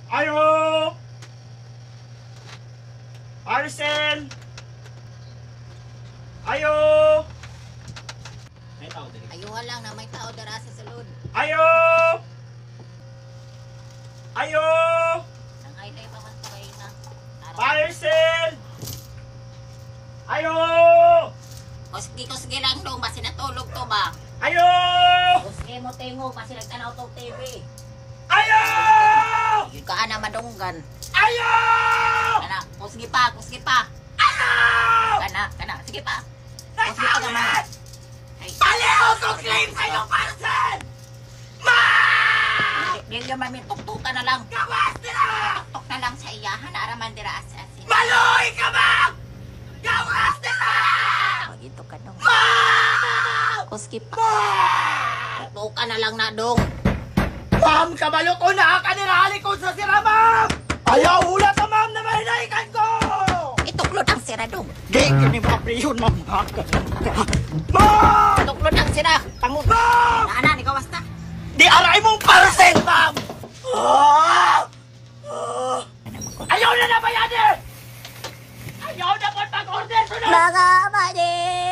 Ayo! Parcel! Ayo! May tao dali. Ayuhan lang na may tao dara sa sulod. Ayo! Ayo! Nangaylay pa man tayo na. Parcel! Ayo! Kusgi lang dong, basi natulog to ba? Ayo! Kusgi mo tingo, basi nagtanaw to TV. Ayo! Yun ka na madunggan. Ayo! Kana, kusgi pa. Ayo! Kana, sige pa. Kusgi pa naman. Ay, Baliw ko claim sa iyong parcel! Ma! di naman may tuktukan na lang. Gawas nila! Tuktok na lang sa iyahan, araman dira asasin. Maloy ka ba? Gawas nila! Magito ka dong. Ma! Kusgi pa. Ma! Tuktukan na lang na dong. Ma'am, kabalo ko na kanirali ko sa sira, ma'am! Ayaw hula ka, ma'am, na mahinayikan ko! Ituklod ang sira dong. Di, kini mga priyon, ma'am. Ma'am! Ituklod ang sira. Pangun. Ma'am! Nana, ni kawas na. Di aray mong parcel, ma'am! Ah! Ah! Ayaw na nabayanin! Ayaw na po pag-order ko na! Mga kapatid!